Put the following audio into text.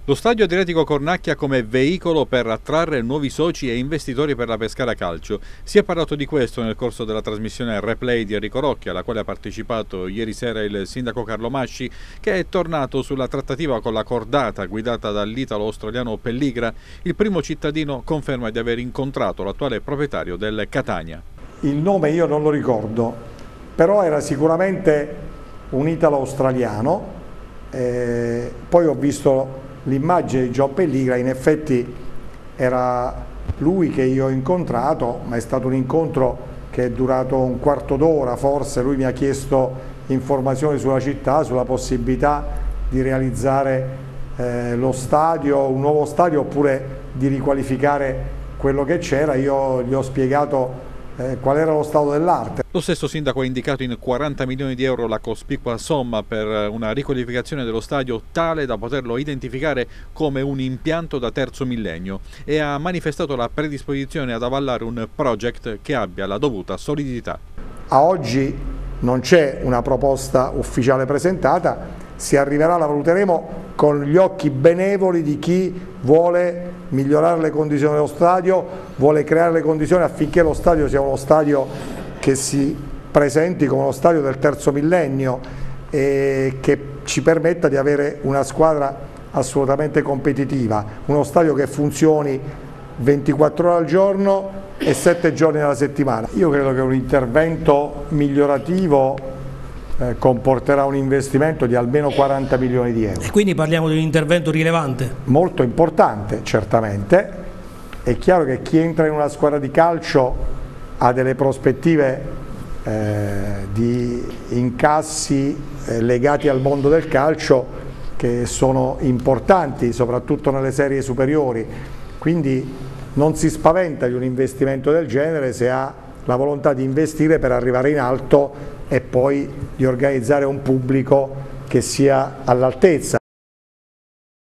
Lo stadio Adriatico Cornacchia come veicolo per attrarre nuovi soci e investitori per la Pescara Calcio. Si è parlato di questo nel corso della trasmissione Replay di Enrico Rocchi, alla quale ha partecipato ieri sera il sindaco Carlo Masci, che è tornato sulla trattativa con la cordata guidata dall'italo-australiano Pelligra. Il primo cittadino conferma di aver incontrato l'attuale proprietario del Catania. Il nome io non lo ricordo, però era sicuramente un italo-australiano. Poi ho visto l'immagine di John Pelligra, in effetti era lui che io ho incontrato, ma è stato un incontro che è durato un quarto d'ora forse. Lui mi ha chiesto informazioni sulla città, sulla possibilità di realizzare lo stadio, un nuovo stadio, oppure di riqualificare quello che c'era. Io gli ho spiegato qual era lo stato dell'arte. Lo stesso sindaco ha indicato in 40 milioni di euro la cospicua somma per una riqualificazione dello stadio tale da poterlo identificare come un impianto da terzo millennio, e ha manifestato la predisposizione ad avallare un project che abbia la dovuta solidità. A oggi non c'è una proposta ufficiale presentata, si arriverà, la valuteremo con gli occhi benevoli di chi vuole migliorare le condizioni dello stadio, vuole creare le condizioni affinché lo stadio sia uno stadio che si presenti come uno stadio del terzo millennio e che ci permetta di avere una squadra assolutamente competitiva, uno stadio che funzioni 24 ore al giorno e 7 giorni alla settimana. Io credo che un intervento migliorativo comporterà un investimento di almeno 40 milioni di euro. E quindi parliamo di un intervento rilevante? Molto importante, certamente. È chiaro che chi entra in una squadra di calcio ha delle prospettive di incassi legati al mondo del calcio che sono importanti, soprattutto nelle serie superiori, quindi non si spaventa di un investimento del genere se ha la volontà di investire per arrivare in alto e poi di organizzare un pubblico che sia all'altezza.